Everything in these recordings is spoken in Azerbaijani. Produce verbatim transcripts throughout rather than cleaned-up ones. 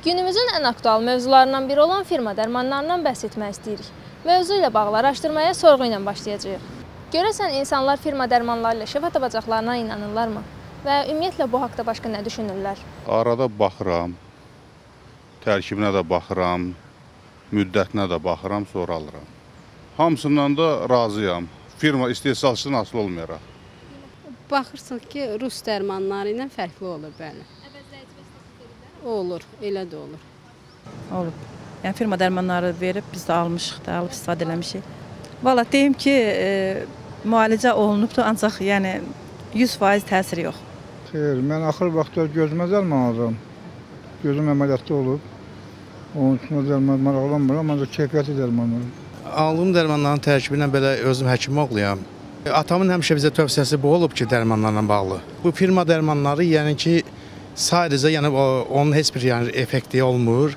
Günümüzün ən aktual mövzularından biri olan firma dərmanlarından bəhs etmək istəyirik. Mövzu ilə bağlı araşdırmaya sorğu ilə başlayacağıq. Görəsən insanlar firma dərmanları ilə şəfa tapacaqlarına inanırlarmı? Və ümumiyyətlə bu haqda başqa nə düşünürlər? Arada baxıram, tərkibinə də baxıram, müddətinə də baxıram, sonra alıram. Hamısından da razıyam. Firma istehsalçıdan asılı olmayaraq. Baxırsın ki, rus dərmanları ilə fərqli olur, bəli. Olur, elə də olur. Olub. Yəni firma dərmanları verib, biz də almışıq da, alıb istifadə eləmişik. Valla deyim ki, e, müalicə olunubdur, ancaq yəni yüz faiz təsiri yox. Xeyr, mən axır vaxtlar gözümə dərman alıram. Gözüm əməliyyatda olub. Onun üçün dərman maraqlanmıram, ancaq keyfiyyətli dərman var. Aldığım dərmanların tərkibinə belə özüm həkim oğluyam. Atamın həmişə bizə tövsiyəsi bu olub ki, dərmanlarla bağlı. Bu firma dərmanları, yəni ki, sadəcə yəni onun heç bir yəni effekti olmur.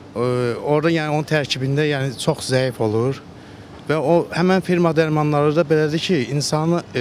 Orada yəni onun tərkibində yəni çox zəif olur və o həmin firma dərmanları da belədir ki, insanı e,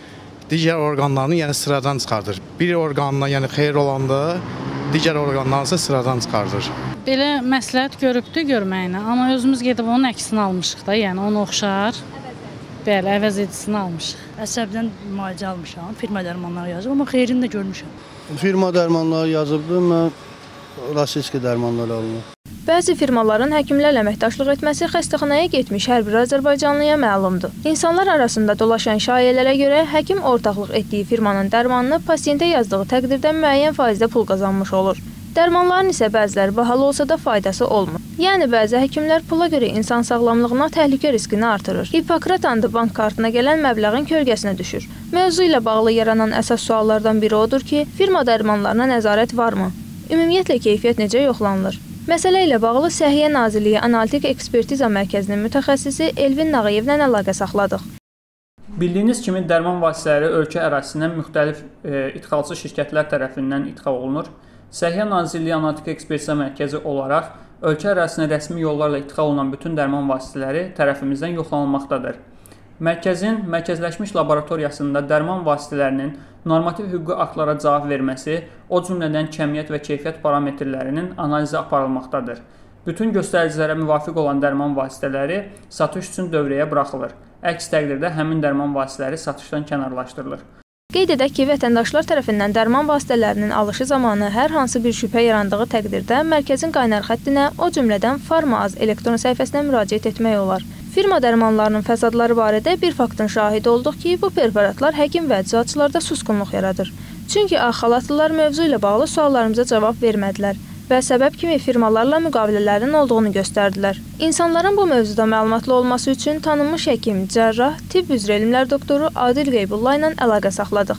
digər orqanlarını yəni sıradan çıxardır. Bir orqanına yəni xeyir olanda digər orqanlarını isə sıradan çıxardır. Belə məsləhət görübdü görməyinə, amma özümüz gedib onun əksini almışıq da, yəni onu oxşar. Bəli, əvəz edicisini almışıq. Əsəbdən müalicə almışam, firma dərmanları yazıb, amma xeyrini də görmüşəm. Firma dərmanları yazıbdı, mən Rasiski dərmanları alınır. Bəzi firmaların həkimlərlə əməkdaşlıq etməsi xəstəxanaya getmiş hər bir azərbaycanlıya məlumdur. İnsanlar arasında dolaşan şayələrə görə həkim ortaqlıq etdiyi firmanın dərmanını pasiyentə yazdığı təqdirdə müəyyən faizdə pul qazanmış olur. Dərmanların isə bəziləri bahalı olsa da faydası olmur. Yəni bəzi həkimlər pula görə insan sağlamlığına təhlükə riskini artırır. Hipokrat andı bank kartına gələn məbləğin kölgəsinə düşür. Mövzu ilə bağlı yaranan əsas suallardan biri odur ki, firma dərmanlarına nəzarət varmı? Ümumiyyətlə keyfiyyət necə yoxlanılır? Məsələ ilə bağlı Səhiyyə Nazirliyi Analitik Ekspertiza Mərkəzinin mütəxəssisi Elvin Nağıyevlə əlaqə saxladıq. Bildiyiniz kimi dərman vasitələri ölkə ərazisindən müxtəlif e, idxalçı şirkətlər tərəfindən idxal olunur. Səhiyyə Nazirliyi Analitik Ekspertiza Mərkəzi olaraq ölkə ərazisində rəsmi yollarla idxal olunan bütün dərman vasitələri tərəfimizdən yoxlanılmaqdadır. Mərkəzin mərkəzləşmiş laboratoriyasında dərman vasitələrinin normativ hüquqi aktlara cavab verməsi, o cümlədən kəmiyyət və keyfiyyət parametrlərinin analizi aparılmaqdadır. Bütün göstəricilərə müvafiq olan dərman vasitələri satış üçün dövrəyə buraxılır. Əks təqdirdə həmin dərman vasitələri satışdan kənarlaşdırılır. Qeyd edək ki, vətəndaşlar tərəfindən dərman vasitələrinin alışı zamanı hər hansı bir şübhə yarandığı təqdirdə mərkəzin qaynar xəttinə, o cümlədən Farmaaz elektron səhifəsinə müraciət etmək olar. Firma dərmanlarının fəsadları barədə bir faktın şahidi olduq ki, bu preparatlar həkim və icraçılarda susqunluq yaradır. Çünki ağ xalatlılar mövzu ilə bağlı suallarımıza cavab vermədilər və səbəb kimi firmalarla müqavilələrin olduğunu göstərdilər. İnsanların bu mövzuda məlumatlı olması üçün tanınmış həkim, cərrah, tibb üzrə elmlər doktoru Adil Qeybulla ilə əlaqə saxladıq.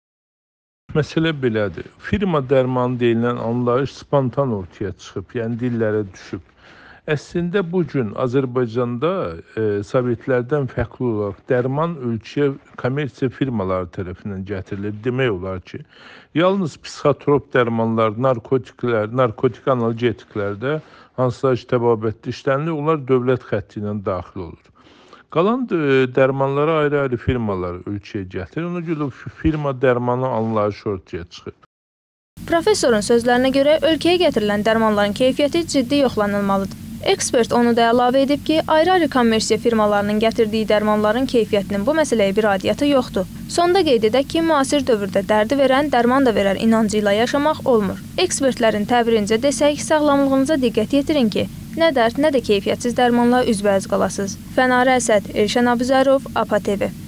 Məsələ belədir. Firma dərmanı deyilən anlayış spontan ortaya çıxıb, yəni dillərə düşüb. Əslində bugün Azərbaycanda e, Sovetlərdən fərqli olaraq dərman ölkəyə kommersiya firmaları tərəfindən gətirilir. Demək olar ki, yalnız psixotrop dərmanlar, narkotiklər, narkotik analgetiklərdə hansılar ki, təbabətli işlənilir, onlar dövlət xətti ilə daxil olur. Qalan e, dərmanlara ayrı-ayrı firmalar ölkəyə gətirir. Ona görə firma dərmanı anlayışı ortaya çıxır. Professorun sözlərinə görə ölkəyə gətirilən dərmanların keyfiyyəti ciddi yoxlanılmalıdır. Ekspert onu da əlavə edib ki, ayrı-ayrı kommersiya firmalarının gətirdiyi dərmanların keyfiyyətinin bu məsələyə bir adiyyatı yoxdur. Sonda qeyd edək ki, müasir dövrdə dərdi verən, dərman da verər inancı ilə yaşamaq olmur. Ekspertlərin təbirincə desək, sağlamlığınıza diqqət yetirin ki, nə dərd, nə də keyfiyyətsiz dərmanla üzbəüz qalasınız. Fənarə Əsəd, Elşən Abuzərov, APA T V.